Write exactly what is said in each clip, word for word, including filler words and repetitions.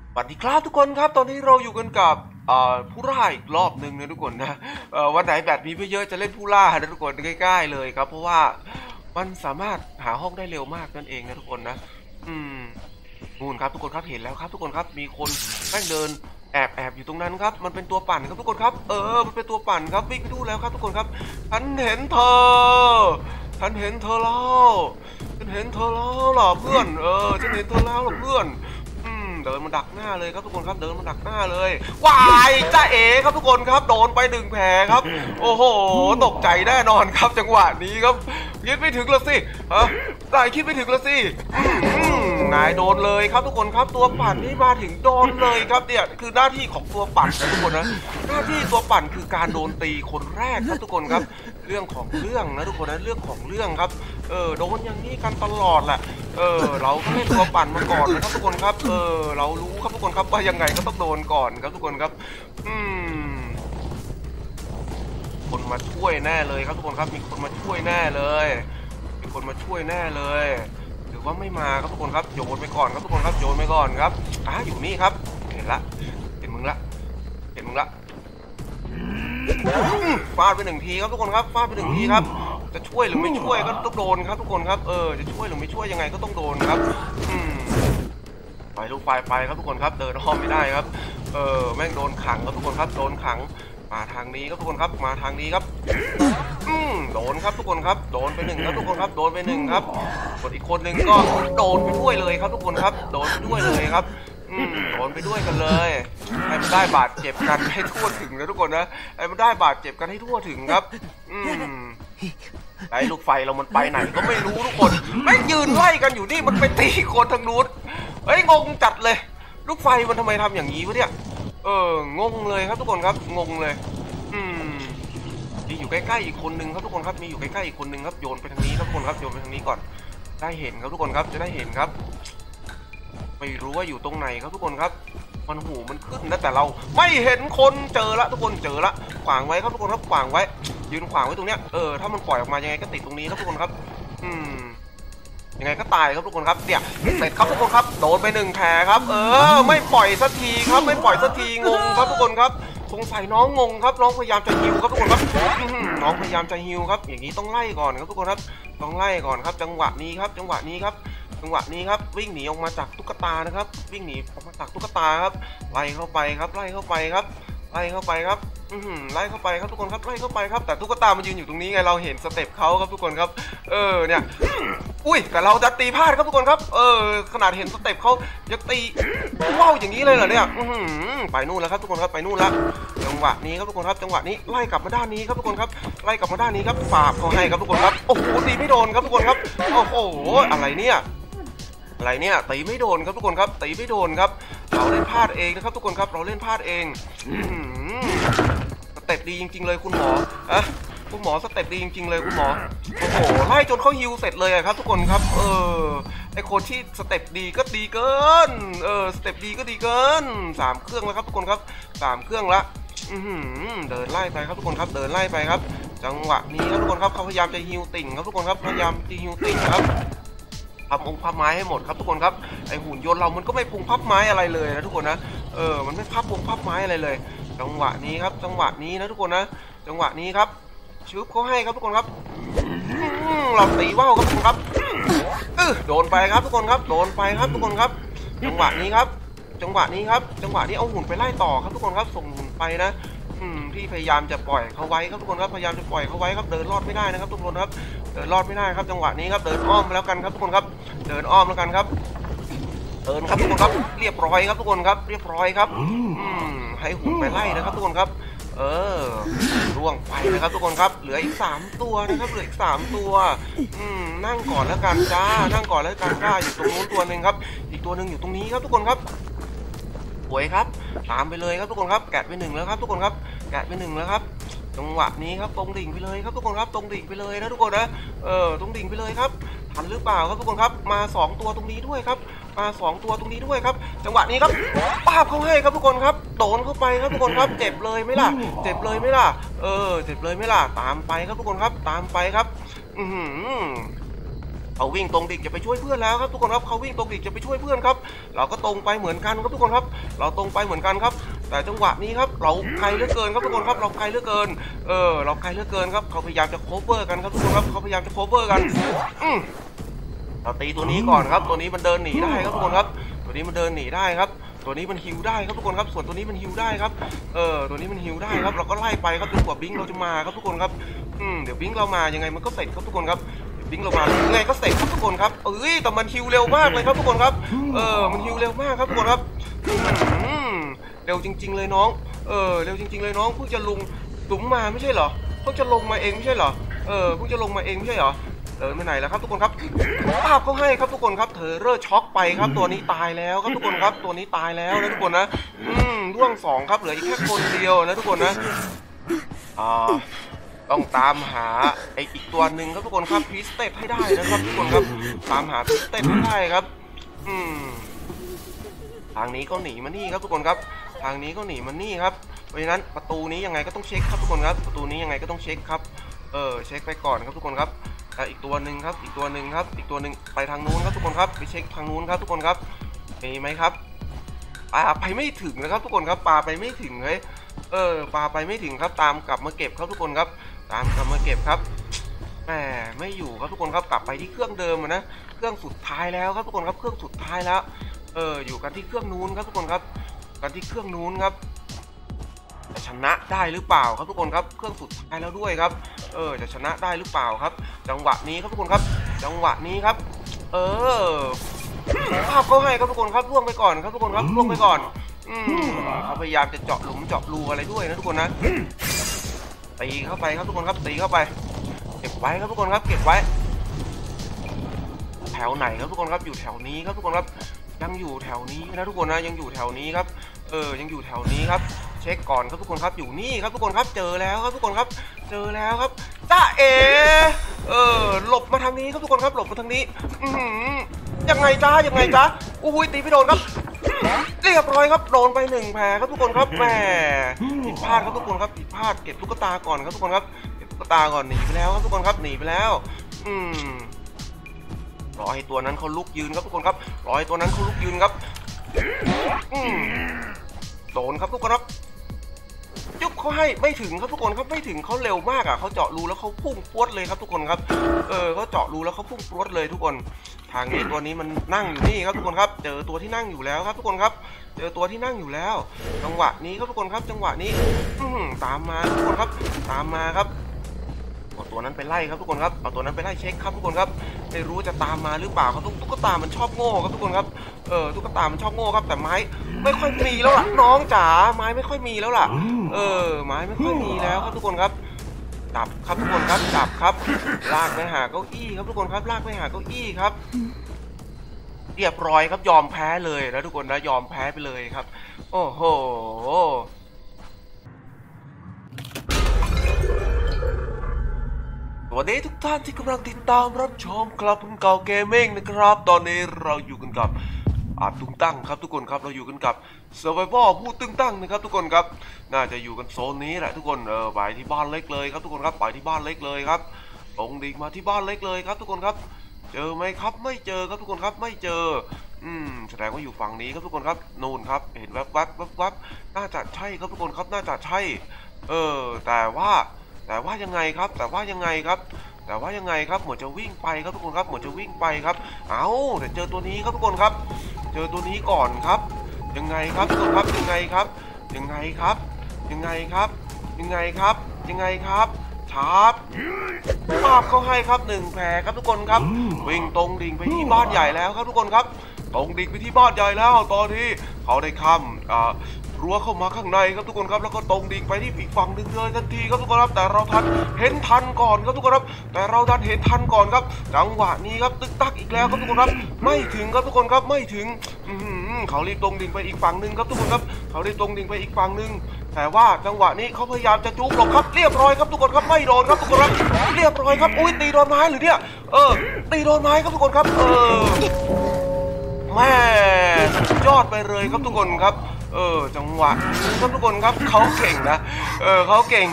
สวัสดีครับทุกคนครับตอนนี้เราอยู่กันกับผู้ล่าอีกรอบหนึ่งนะทุกคนนะวันไหนแบตมีไม่เยอะจะเล่นผู้ล่านะทุกคนใกล้ๆเลยครับเพราะว่ามันสามารถหาห้องได้เร็วมากนั่นเองนะทุกคนนะอืมนู่นครับทุกคนครับเห็นแล้วครับทุกคนครับมีคนแม่งเดินแอบแอบอยู่ตรงนั้นครับมันเป็นตัวปั่นครับทุกคนครับเออมันเป็นตัวปั่นครับวิ่งไปดูแล้วครับทุกคนครับฉันเห็นเธอฉันเห็นเธอแล้วฉันเห็นเธอแล้วหรอเพื่อนเออฉันเห็นเธอแล้วหรอเพื่อนเดินมาดักหน้าเลยครับทุกคนครับเดินมาดักหน้าเลยวายจ้าเอ๋ครับทุกคนครับโดนไปหนึ่งแผลครับโอ้โหตกใจแน่นอนครับจังหวะนี้ครับคิดไม่ถึงละสิฮะนายคิดไม่ถึงละสินายโดนเลยครับทุกคนครับตัวปั่นนี่มาถึงโดนเลยครับเนี่ยคือหน้าที่ของตัวปั่นนะทุกคนนะหน้าที่ตัวปั่นคือการโดนตีคนแรกครับทุกคนครับเรื่องของเรื่องนะทุกคนนะเรื่องของเรื่องครับเออโดนอย่างนี้กันตลอดแหละเออเราก็เล่นตัวปั่นมาก่อนนะครับทุกคนครับเออเรารู้ครับทุกคนครับว่ายังไงก็ต้องโดนก่อนครับทุกคนครับอืมคนมาช่วยแน่เลยครับทุกคนครับมีคนมาช่วยแน่เลยมีคนมาช่วยแน่เลยหรือว่าไม่มาครับทุกคนครับโยนไปก่อนครับทุกคนครับโยนไปก่อนครับอ่ะอยู่นี่ครับเห็นละเห็นมึงละเห็นมึงละฟาดไปหนึ่งทีครับทุกคนครับฟาดไปหนึ่งทีครับจะช่วยหรือไม่ช่วยก็ต้องโดนครับทุกคนครับเออจะช่วยหรือไม่ช่วยยังไงก็ต้องโดนครับอืมไปลูกไฟไปครับทุกคนครับเดินอ้อมไม่ได้ครับเออแม่งโดนขังครับทุกคนครับโดนขังมาทางนี้ครับทุกคนครับมาทางนี้ครับอืมโดนครับทุกคนครับโดนไปหนึ่งครับทุกคนครับโดนไปหนึ่งครับคนอีกคนหนึ่งก็โดนไปด้วยเลยครับทุกคนครับโดนไปด้วยเลยครับอืมโดนไปด้วยกันเลยให้มันได้บาดเจ็บกันให้ทั่วถึงนะทุกคนนะให้มันได้บาดเจ็บกันให้ทั่วถึงครับอืมไอ้ลูกไฟเรามันไปไหนก็ไม่รู้ทุกคนไม่ยืนไล่กันอยู่นี่มันไปตีคนทางนู้นเฮ้ยงงจัดเลยลูกไฟมันทำไมทำอย่างนี้วะเนี่ยเอองงเลยครับทุกคนครับงงเลยอืมมีอยู่ใกล้ๆอีกคนนึงครับทุกคนครับมีอยู่ใกล้ๆอีกคนนึงครับโยนไปทางนี้ครับทุกคนครับโยนไปทางนี้ก่อนได้เห็นครับทุกคนครับจะได้เห็นครับไม่รู้ว่าอยู่ตรงไหนครับทุกคนครับมันหูมันขึ้นนะแต่เราไม่เห็นคนเจอละทุกคนเจอละขวางไว้ครับทุกคนครับขวางไว้ยืนขวางไว้ตรงเนี้ยเออถ้ามันปล่อยออกมายังไงก็ติดตรงนี้ครับทุกคนครับอืมยังไงก็ตายครับทุกคนครับเนี่ยเสร็จครับทุกคนครับโดนไปหนึ่งแผลครับเออไม่ปล่อยสักทีครับไม่ปล่อยสักทีงงครับทุกคนครับสงสัยน้องงงครับน้องพยายามจะฮิวครับทุกคนครับน้องพยายามจะฮิวครับอย่างนี้ต้องไล่ก่อนครับทุกคนครับต้องไล่ก่อนครับจังหวะนี้ครับจังหวะนี้ครับจังหวะนี้ครับวิ่งหนีออกมาจากตุ๊กตานะครับวิ่งหนีออกมาจากตุ๊กตาครับไล่เข้าไปครับไล่เข้าไปครับไล่เข้าไปครับอืมไล่เข้าไปครับทุกคนครับไล่เข้าไปครับแต่ตุ๊กตามันยืนอยู่ตรงนี้ไงเราเห็นสเต็ปเขาครับทุกคนครับเออเนี่ยอุ้ยแต่เราจะตีพลาดครับทุกคนครับเออขนาดเห็นสเต็ปเขายังตีว้าวอย่างนี้เลยเหรอเนี่ยไปนู่นแล้วครับทุกคนครับไปนู่นแล้วจังหวะนี้ครับทุกคนครับจังหวะนี้ไล่กลับมาด้านนี้ครับทุกคนครับไล่กลับมาด้านนี้ครับปราบเขาให้ครับทุกคนครับโอ้โหตีไม่โดนครับทุกคนครับโอ้โหอะไรเนี่ยอะไรเนี่ยตีไม่โดนครับทุกคนครับตีไม่โดนครับเราเล่นพลาดเองนะครับทุกคนครับเราเล่นพลาดเองสเต็ปดีจริงๆเลยคุณหมออะคุณหมอสเต็ปดีจริงๆเลยคุณหมอโอ้โหไล่จนเขาฮิวเสร็จเลยครับทุกคนครับเออไอคนที่สเต็ปดีก็ดีเกินเออสเต็ปดีก็ดีเกินสามเครื่องแล้วครับทุกคนครับสามเครื่องละเดินไล่ไปครับทุกคนครับเดินไล่ไปครับจังหวะนี้ครับทุกคนครับเขาพยายามจะฮิวติ่งครับทุกคนครับพยายามจะฮิวติ่งครับพับองค์พับไม้ให้หมดครับทุกคนครับไอหุ่นยนต์เรามันก็ไม่พุงพับไม้อะไรเลยนะทุกคนนะเออมันไม่พับพุงพับไม้อะไรเลยจังหวะนี้ครับจังหวะนี้นะทุกคนนะจังหวะนี้ครับชุบเขาให้ครับทุกคนครับเราตีว่าวครับทุกคนครับเออโดนไปครับทุกคนครับโดนไปครับทุกคนครับจังหวะนี้ครับจังหวะนี้ครับจังหวะนี้เอาหุ่นไปไล่ต่อครับทุกคนครับส่งหุ่นไปนะที่พยายามจะปล่อยเขาไว้ครับทุกคนครับพยายามจะปล่อยเขาไว้ครับเดินรอดไม่ได้นะครับทุกคนครับเดินรอดไม่ได้ครับจังหวะนี้ครับเดินอ้อมแล้วกันครับทุกคนครับเดินอ้อมแล้วกันครับเดินครับทุกคนครับเรียบร้อยครับทุกคนครับเรียบร้อยครับอืมให้หุ่นไปไล่นะครับทุกคนครับเออร่วงไปนะครับทุกคนครับเหลืออีกสามตัวนะครับเหลืออีกสามตัวอืมนั่งก่อนแล้วกันจ้านั่งก่อนแล้วกันจ้าอยู่ตรงนู้นตัวหนึ่งครับอีกตัวหนึ่งอยู่ตรงนี้ครับทุกคนครับสวยครับตามไปเลยครับทุกคนครับแกะไปหนึ่งแล้วครับทุกคนครับแกะไปหนึ่งแล้วครับจังหวะนี้ครับตรงดิ่งไปเลยครับทุกคนครับตรงดิ่งไปเลยนะทุกคนนะเออตรงดิ่งไปเลยครับทันหรือเปล่าครับทุกคนครับมาสองตัวตรงนี้ด้วยครับมาสองตัวตรงนี้ด้วยครับจังหวะนี้ครับป้าบเขาให้ครับทุกคนครับโดนเข้าไปครับทุกคนครับเจ็บเลยไหมล่ะเจ็บเลยไหมล่ะเออเจ็บเลยไหมล่ะตามไปครับทุกคนครับตามไปครับอือหือเขาวิ่งตรงดิกจะไปช่วยเพื่อนแล้วครับทุกคนครับเขาวิ่งตรงดิกจะไปช่วยเพื่อนครับเราก็ตรงไปเหมือนกันครับทุกคนครับเราตรงไปเหมือนกันครับแต่จังหวะนี้ครับเราไกลเหลือเกินครับทุกคนครับเราไกลเหลือเกินเออเราไกลเหลือเกินครับเขาพยายามจะโคเวอร์กันครับทุกคนครับเขาพยายามจะโคเวอร์กันอืมเราตีตัวนี้ก่อนครับตัวนี้มันเดินหนีได้ครับทุกคนครับตัวนี้มันเดินหนีได้ครับตัวนี้มันฮิวได้ครับทุกคนครับส่วนตัวนี้มันฮิวได้ครับเออตัวนี้มันฮิวได้ครับเราก็ไล่ไปครับจนกว่าบิงเราจะมาครับทุกคนครับอืมเดี๋ยวบิงเรามายังไงมันก็เสร็จครับทุกคนครับบิงเรามายังไงก็เสร็จครับทุกคนครับเอ้ยแต่มันฮิวเร็วมากเลยครับทุกคนครับเออมันฮิวเร็วมากครับทุกคนครับอืมเร็วจริงๆเลยน้องเออเร็วจริงๆเลยน้องเพิ่งจะลงหลุมมาไม่ใช่เหรอเพิ่งจะลงมาเองไม่ใช่เหรอเออเพิ่งจะลงมาเองไม่ใช่เหรอเดินไปไหนแล้วครับทุกคนครับภาพเขาให้ครับทุกคนครับเธอเร่อช็อกไปครับตัวนี้ตายแล้วครับทุกคนครับตัวนี้ตายแล้วนะทุกคนนะอืมร่วงสองครับเหลืออีกแค่คนเดียวนะทุกคนนะอ่าต้องตามหาไออีกตัวหนึ่งครับทุกคนครับพีสเต็ปให้ได้นะครับทุกคนครับตามหาพีสเต็ปให้ได้ครับอืมทางนี้ก็หนีมานี่ครับทุกคนครับทางนี้ก็หนีมานี่ครับเพราะฉะนั้นประตูนี้ยังไงก็ต้องเช็คครับทุกคนครับประตูนี้ยังไงก็ต้องเช็คครับเออเช็คไปก่อนครับทุกคนครับอีกตัวหนึ่งครับอีกตัวหนึ่งครับอีกตัวหนึ่งไปทางนู้นครับทุกคนครับไปเช็คทางนู้นครับทุกคนครับมีไหมครับปลาไปไม่ถึงนะครับทุกคนครับปลาไปไม่ถึงเลยเออปลาไปไม่ถึงครับตามกลับมาเก็บครับทุกคนครับตามกลับมาเก็บครับแหมไม่อยู่ครับทุกคนครับกลับไปที่เครื่องเดิมนะเครื่องสุดท้ายแล้วครับทุกคนครับเครื่องสุดท้ายแล้วเอออยู่กันที่เครื่องนู้นครับทุกคนครับกันที่เครื่องนู้นครับจะชนะได้หรือเปล่าครับทุกคนครับเครื่องสุดท้ายแล้วด้วยครับเออจะชนะได้หรือเปล่าครับจังหวะนี้ครับทุกคนครับจังหวะนี้ครับเออภาพเขาให้ครับทุกคนครับล่วงไปก่อนครับทุกคนครับล่วงไปก่อนอืมเขาพยายามจะเจาะหลุมเจาะรูอะไรด้วยนะทุกคนนะตีเข้าไปครับทุกคนครับตีเข้าไปเก็บไว้ครับทุกคนครับเก็บไว้แถวไหนครับทุกคนครับอยู่แถวนี้ครับทุกคนครับยังอยู่แถวนี้นะทุกคนนะยังอยู่แถวนี้ครับเออยังอยู่แถวนี้ครับเช็คก่อนครับทุกคนครับอยู่นี่ครับทุกคนครับเจอแล้วครับทุกคนครับเจอแล้วครับจ้าเอเออหลบมาทางนี้ครับทุกคนครับหลบมาทางนี้อือยังไงจ้ายังไงจ้าอุ้ยตีไม่โดนครับเรียบร้อยครับโดนไปหนึ่งแผลครับทุกคนครับแหมผิดพลาดครับทุกคนครับผิดพลาดเก็บตุ๊กตาก่อนครับทุกคนครับเก็บตุ๊กตาก่อนหนีไปแล้วครับทุกคนครับหนีไปแล้วอืมรอให้ตัวนั้นเขาลุกยืนครับทุกคนครับรอให้ตัวนั้นเขาลุกยืนครับอืมโดนครับทุกคนครับยุบเขาให้ไม่ถึงครับทุกคนครับไม่ถึงเขาเร็วมากอ่ะเขาเจาะรูแล้วเขาพุ่งพรวดเลยครับทุกคนครับเออเขาเจาะรูแล้วเขาพุ่งพรวดเลยทุกคนทางนี้ตัวนี้มันนั่งอยู่นี่ครับทุกคนครับเจอตัวที่นั่งอยู่แล้วครับทุกคนครับเจอตัวที่นั่งอยู่แล้วจังหวะนี้ครับทุกคนครับจังหวะนี้ตามมาทุกคนครับตามมาครับเอาตัวนั้นไปไล่ครับทุกคนครับเอาตัวนั้นไปไล่เช็คครับทุกคนครับไม่รู้จะตามมาหรือเปล่าครับตุ๊กตามันชอบโง่ครับทุกคนครับเออตุ๊กตามันชอบโง่ครับแต่ไม้ไม่ค่อยมีแล้วล่ะน้องจ๋าไม้ไม่ค่อยมีแล้วล่ะเออไม้ไม่ค่อยมีแล้วครับทุกคนครับจับครับทุกคนครับจับครับลากไปหาเก้าอี้ครับทุกคนครับลากไปหาเก้าอี้ครับเรียบร้อยครับยอมแพ้เลยนะทุกคนนะยอมแพ้ไปเลยครับโอ้โหสวัสดีทุกท่านที่กำลังติดตามรับชมครับคุณเก่าเกมมิ่งนะครับตอนนี้เราอยู่กันกับอาตึงตั้งครับทุกคนครับเราอยู่กันกับเซอร์ไววอร์ผู้ตึงตั้งนะครับทุกคนครับน่าจะอยู่กันโซนนี้แหละทุกคนเออไปที่บ้านเล็กเลยครับทุกคนครับไปที่บ้านเล็กเลยครับตรงดิ่งมาที่บ้านเล็กเลยครับทุกคนครับเจอไหมครับไม่เจอครับทุกคนครับไม่เจออืมแสดงว่าอยู่ฝั่งนี้ครับทุกคนครับนู่นครับเห็นแวบวับวับวับน่าจะใช่ครับทุกคนครับน่าจะใช่เออแต่ว่าแต่ว่ายังไงครับแต่ว่ายังไงครับแต่ว่ายังไงครับเหมือนจะวิ่งไปครับทุกคนครับเหมือนจะวิ่งไปครับเอาแต่เจอตัวนี้ครับทุกคนครับเจอตัวนี้ก่อนครับยังไงครับทุกคนครับยังไงครับยังไงครับยังไงครับยังไงครับยังไงครับชาร์ปภาพเขาให้ครับหนึ่งแผลครับทุกคนครับวิ่งตรงดิ่งไปที่บ้านใหญ่แล้วครับทุกคนครับตรงดิ่งไปที่บ้านใหญ่แล้วตอนที่เขาได้ข้ามอ่ารั้วเข้ามาข้างในครับทุกคนครับแล้วก็ตรงดิ่งไปที่อีกฝั่งหนึ่งเลยทันทีครับทุกคนครับแต่เราทันเห็นทันก่อนครับทุกคนครับแต่เราทันเห็นทันก่อนครับจังหวะนี้ครับตึกตักอีกแล้วครับทุกคนครับไม่ถึงครับทุกคนครับไม่ถึงเขารีบตรงดิ่งไปอีกฝั่งหนึ่งครับทุกคนครับเขารีบตรงดิ่งไปอีกฝั่งหนึ่งแต่ว่าจังหวะนี้เขาพยายามจะจุกหลบครับเรียบร้อยครับทุกคนครับไม่โดนครับทุกคนครับเรียบร้อยครับอุ้ยตีโดนไม้หรือเนี่ยเออตีโดนไม้ครับทุกคนครับเออแม่สุดยอดไปเลยครับทุกคนครับเออจังหวะครับทุกคนครับเขาเก่งนะเออเขาเก่งเ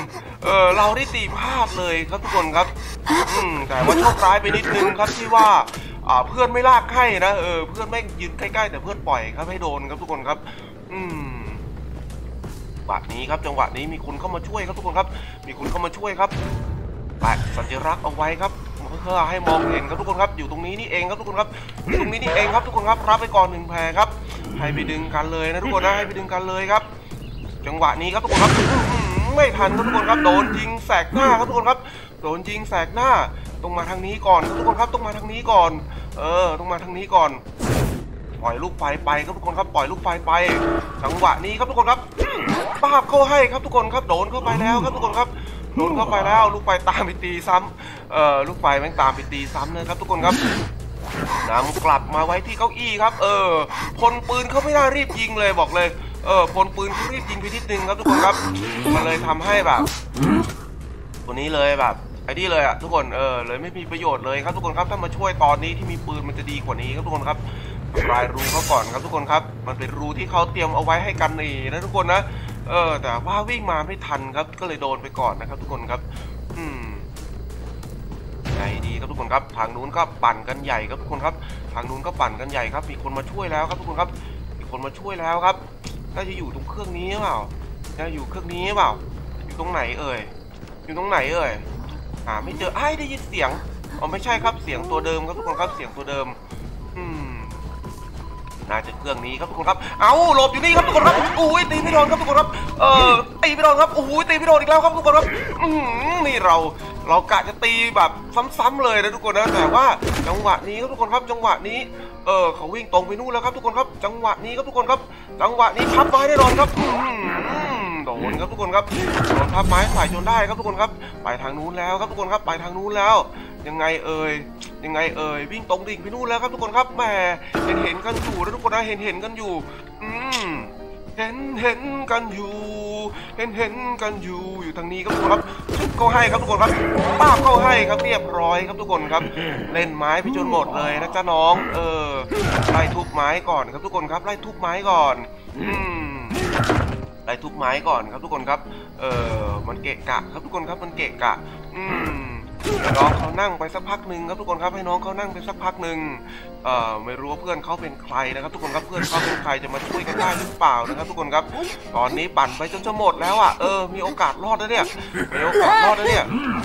เออเราได้ตีพลาดเลยครับทุกคนครับอืมแต่ว่าโชคร้ายไปนิดนึงครับที่ว่าอ่าเพื่อนไม่ลากให้นะเออเพื่อนไม่ยืนใกล้ๆแต่เพื่อนปล่อยครับให้โดนครับทุกคนครับอืมจังหวะนี้ครับจังหวะนี้มีคนเข้ามาช่วยครับทุกคนครับมีคนเข้ามาช่วยครับแปะสัญลักษณ์เอาไว้ครับเพื่อให้มองเห็นครับทุกคนครับอยู่ตรงนี้นี่เองครับทุกคนครับอยู่ตรงนี้นี่เองครับทุกคนครับรับไปก่อนหนึ่งแผลครับให้ไปดึงกันเลยนะทุกคนนะให้ไปดึงกันเลยครับจังหวะนี้ครับทุกคนครับไม่ทันครับทุกคนครับโดนยิงแสกหน้าครับทุกคนครับโดนยิงแสกหน้าต้องมาทางนี้ก่อนครับทุกคนครับต้องมาทางนี้ก่อนเออต้องมาทางนี้ก่อนปล่อยลูกไฟไปครับทุกคนครับปล่อยลูกไฟไปจังหวะนี้ครับทุกคนครับป้าบเข้าให้ครับทุกคนครับโดนเข้าไปแล้วครับทุกคนครับโดนเข้าไปแล้วลูกไฟตามไปตีซ้ำเอ่อลูกไฟแม่งตามไปตีซ้ำนะครับทุกคนครับนำกลับมาไว้ที่เก้าอี้ครับเออพลปืนเขาไม่ได้รีบยิงเลยบอกเลยเออพลปืนเขารีบยิงไปนิดนึงครับทุกคนครับมันเลยทำให้แบบตัวนี้เลยแบบไอ้นี่เลยอ่ะทุกคนเออเลยไม่มีประโยชน์เลยครับทุกคนครับถ้ามาช่วยตอนนี้ที่มีปืนมันจะดีกว่านี้ครับทุกคนครับทำลายรูเขาก่อนครับทุกคนครับมันเป็นรูที่เขาเตรียมเอาไว้ให้กันนี่นะทุกคนนะเออแต่ว่าวิ่งมาไม่ทันครับก็เลยโดนไปก่อนนะครับทุกคนครับอืมใหญ่ดีครับทุกคนครับทางนู้นก็ปั่นกันใหญ่ครับทุกคนครับทางนู้นก็ปั่นกันใหญ่ครับมีคนมาช่วยแล้วครับทุกคนครับมีคนมาช่วยแล้วครับน่าจะอยู่ตรงเครื่องนี้เปล่าน่าอยู่เครื่องนี้เปล่าอยู่ตรงไหนเอ่ยอยู่ตรงไหนเอ่ยหาไม่เจอไอ้ได้ยินเสียงอ๋อไม่ใช่ครับเสียงตัวเดิมครับทุกคนครับเสียงตัวเดิมอืมน่าจะเครื่องนี้ครับทุกคนครับเอาหลบอยู่นี่ครับทุกคนครับอุ้ยตีไม่โดนครับทุกคนครับเออตีไม่โดนครับโอ้ยตีไม่โดนอีกแล้วครับทุกคนครับอืมนี่เราเรากะจะตีแบบซ้ำๆเลยนะทุกคนนะแต่ว่าจังหวะนี้ครับทุกคนครับจังหวะนี้เออเขาวิ่งตรงไปนู่นแล้วครับทุกคนครับจังหวะนี้ครับทุกคนครับจังหวะนี้พับไม้แน่นอนครับโดนครับทุกคนครับโดนพับไม้ใส่จนได้ครับทุกคนครับไปทางนู้นแล้วครับทุกคนครับไปทางนู้นแล้วยังไงเอ่ยยังไงเอ่ยวิ่งตรงดิ่งไปนู่นแล้วครับทุกคนครับแหมเห็นเห็นกันอยู่นะทุกคนนะเห็นเห็นกันอยู่อืมเห็นเห็นกันอยู่เห็นเห็นกันอยู่อยู่ทางนี้ครับทุกคนครับก็ให้ครับทุกคนครับป้าเข้าให้ครับเรียบร้อยครับทุกคนครับเล่นไม้ไปจนหมดเลยนะจ๊ะน้องเออไล่ทุบไม้ก่อนครับทุกคนครับไล่ทุบไม้ก่อนอืมไล่ทุบไม้ก่อนครับทุกคนครับเออมันเกะกะครับทุกคนครับมันเกะกะอืมน้องเขานั่งไปสักพักหนึ่งครับทุกคนครับให้น้องเขานั่งไปสักพักหนึ่งเอ่อไม่รู้ว่าเพื่อนเขาเป็นใครนะครับทุกคนครับเพื่อนเขาเป็นใครจะมาช่วยกันได้หรือเปล่านะครับทุกคนครับตอนนี้ปั่นไปจนจะหมดแล้วอ่ะเออมีโอกาสรอดแล้วเนี่ยมีโอกาสรอดแล้วเนี่ย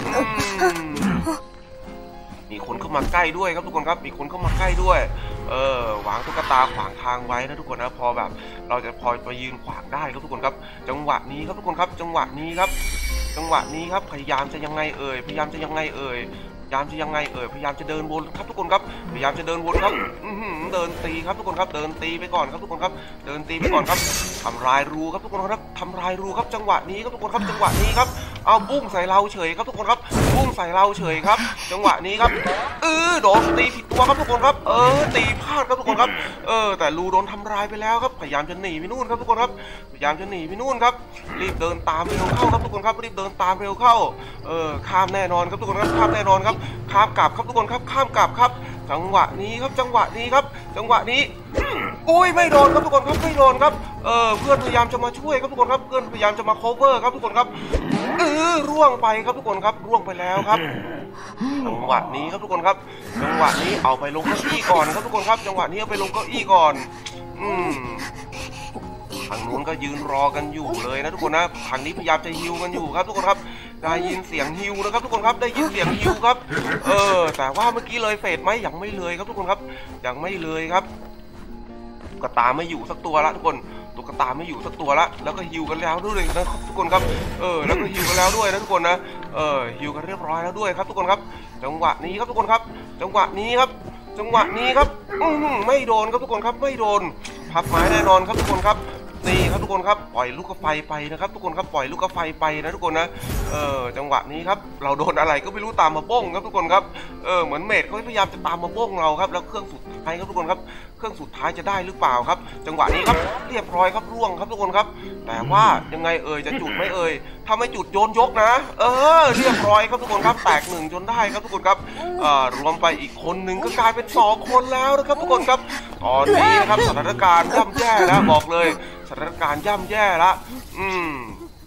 มีคนเข้ามาใกล้ด้วยครับทุกคนครับมีคนเข้ามาใกล้ด้วยเออวางตุ๊กตาขวางทางไว้นะทุกคนนะพอแบบเราจะพอไปยืนขวางได้ครับทุกคนครับจังหวะนี้ครับทุกคนครับจังหวะนี้ครับจังหวะนี้ครับพยายามจะยังไงเอ่ยพยายามจะยังไงเอ่ยพยายามจะยังไงเอ่ยพยายามจะเดินวนครับทุกคนครับพยายามจะเดินวนครับเดินตีครับทุกคนครับเดินตีไปก่อนครับทุกคนครับเดินตีไปก่อนครับทำลายรูครับทุกคนครับทำลายรูครับจังหวะนี้ครับทุกคนครับจังหวะนี้ครับเอาบุ้งใส่เราเฉยครับทุกคนครับบุ้งใส่เราเฉยครับจังหวะนี้ครับเออโดนตีผิดตัวครับทุกคนครับเออตีพลาดครับทุกคนครับเออแต่รูโดนทำลายไปแล้วครับพยายามจะหนีไปนู่นครับทุกคนครับพยายามจะหนีไปนู่นครับรีบเดินตามเร็วเข้าครับทุกคนครับรีบเดินตามเร็วเข้าเออข้ามแน่นอนครับทุกคนครับข้ามแน่นอนครับข้ามกลับครับทุกคนครับข้ามกลับครับจังหวะนี้ครับจังหวะนี้ครับจังหวะนี้อุ้ยไม่โดนครับทุกคนครับไม่โดนครับเออเพื่อนพยายามจะมาช่วยครับทุกคนครับเพื่อนพยายามจะมา cover ครับทุกคนครับเออร่วงไปครับทุกคนครับร่วงไปแล้วครับจังหวะนี้ครับทุกคนครับจังหวะนี้เอาไปลงเก้าอี้ก่อนครับทุกคนครับจังหวะนี้เอาไปลงเก้าอี้ก่อนอืมทางนู้นก็ยืนรอกันอยู่เลยนะทุกคนนะทางนี้พยายามจะฮิวกันอยู่ครับทุกคนครับได้ยินเสียงฮิวนะครับทุกคนครับได้ยินเสียงฮิวครับเออแต่ว่าเมื่อกี้เลยเฟดไหมยังไม่เลยครับทุกคนครับยังไม่เลยครับตุ๊กตาไม่อยู่สักตัวละทุกคนตุ๊กตาไม่อยู่สักตัวละแล้วก็ฮิวกันแล้วด้วยนะครับทุกคนครับเออแล้วก็ฮิวกันแล้วด้วยนะทุกคนนะเออฮิวกันเรียบร้อยแล้วด้วยครับทุกคนครับจังหวะนี้ครับทุกคนครับจังหวะนี้ครับจังหวะนี้ครับอืมไม่โดนครับทุกคนครับไม่โดนพับไม้แน่นอนครับทุกคนครับนี่ครับทุกคนครับปล่อยลูกกระไฟไปนะครับทุกคนครับปล่อยลูกกระไฟไปนะทุกคนนะเออจังหวะนี้ครับเราโดนอะไรก็ไม่รู้ตามมาบ้งครับทุกคนครับเออเหมือนเมดเขาพยายามจะตามมาบ้งเราครับแล้วเครื่องสุดท้ายครับทุกคนครับเครื่องสุดท้ายจะได้หรือเปล่าครับจังหวะนี้ครับเรียบร้อยครับร่วงครับทุกคนครับแต่ว่ายังไงเอ่ยจะจุดไม่เอ่ยถ้าไม่จุดโยนยกนะเออเรียบร้อยครับทุกคนครับแตกหนึ่งจนได้ครับทุกคนครับเอ่อรวมไปอีกคนหนึ่งก็กลายเป็นสองคนแล้วนะครับทุกคนครับตอนนี้นะครับสถานการณ์ย่ำแย่แล้วบอกเลยสถานการณ์ย่ำแย่ละอืม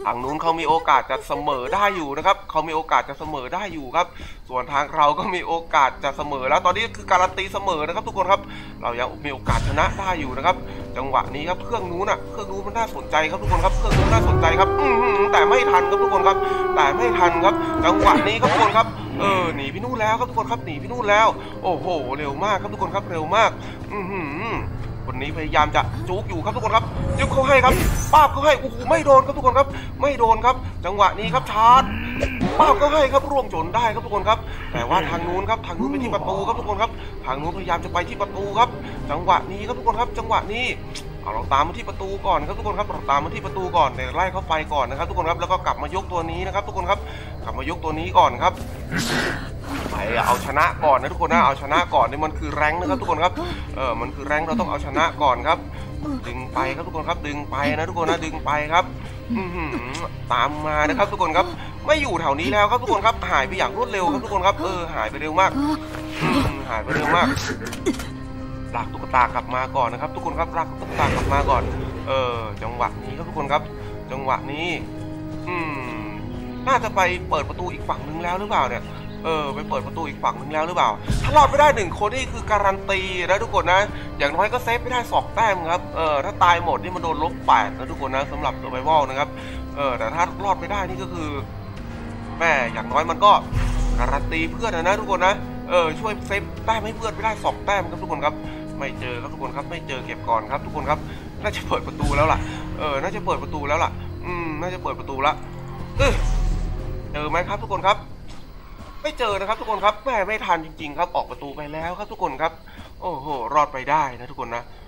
ทางนู้นเขามีโอกาสจะเสมอได้อยู่นะครับเขามีโอกาสจะเสมอได้อยู่ครับส่วนทางเราก็มีโอกาสจะเสมอแล้วตอนนี้คือการันตีเสมอนะครับทุกคนครับเรายังมีโอกาสชนะได้อยู่นะครับจังหวะนี้ครับเครื่องนู้นอ่ะเครื่องนู้นมันน่าสนใจครับทุกคนครับเครื่องนู้นน่าสนใจครับอืมแต่ไม่ทันครับทุกคนครับแต่ไม่ทันครับจังหวะนี้ครับทุกคนครับเออหนีพี่นู่นแล้วครับทุกคนครับหนีพี่นู่นแล้วโอ้โหเร็วมากครับทุกคนครับเร็วมากอือหือคนนี้พยายามจะจุกอยู่ครับทุกคนครับจุกเขาให้ครับป้าบเขาให้โอ้โหไม่โดนครับทุกคนครับไม่โดนครับจังหวะนี้ครับชาร์จป้าบเขาให้ครับร่วงจนได้ครับทุกคนครับแต่ว่าทางนู้นครับทางนู้นไปที่ประตูครับทุกคนครับทางนู้นพยายามจะไปที่ประตูครับจังหวะนี้ครับทุกคนครับจังหวะนี้เอาเราตามมาที่ประตูก่อนครับทุกคนครับเราตามมาที่ประตูก่อนเดี๋ยวไล่เข้าไปก่อนนะครับทุกคนครับแล้วก็กลับมายกตัวนี้นะครับทุกคนครับกลับมายกตัวนี้ก่อนครับไปเอาชนะก่อนนะทุกคนนะเอาชนะก่อนนี่มันคือแรงนะครับทุกคนครับเออมันคือแรงเราต้องเอาชนะก่อนครับดึงไปครับทุกคนครับดึงไปนะทุกคนนะดึงไปครับอืตามมานะครับทุกคนครับไม่อยู่แถวนี้แล้วครับทุกคนครับหายไปอย่างรวดเร็วครับทุกคนครับเออหายไปเร็วมากหายไปเร็วมากลากตุ๊กตากลับมาก่อนนะครับทุกคนครับลากตุ๊กตากลับมาก่อนเออจังหวะนี้ครับทุกคนครับจังหวะนี้อืมน่าจะไปเปิดประตูอีกฝั่งนึงแล้วหรือเปล่าเนี่ยเออไปเปิดประตูอีกฝั่งนึงแล้วหรือเปล่าถ้ารอดไม่ได้หนึ่งคนนี่คือการันตีนะทุกคนนะอย่างน้อยก็เซฟไม่ได้สองแต้มครับเออถ้าตายหมดนี่มันโดนลบแปดนะทุกคนนะสำหรับเซอร์ไววัลนะครับเออแต่ถ้ารอดไม่ได้นี่ก็คือแม่อย่างน้อยมันก็การันตีเพื่อนนะทุกคนนะเออช่วยเซฟแต้มให้เพื่อนไม่ได้สองแต้มครับทุกคนครับไม่เจอครับทุกคนครับไม่เจอเก็บก่อนครับทุกคนครับน่าจะเปิดประตูแล้วล่ะเออน่าจะเปิดประตูแล้วล่ะอืมน่าจะเปิดประตูละเออเจอไหมครับทุกคนครับไม่เจอนะครับทุกคนครับแม่ไม่ทันจริงๆครับออกประตูไปแล้วครับทุกคนครับโอ้โหรอดไปได้นะทุกคนนะ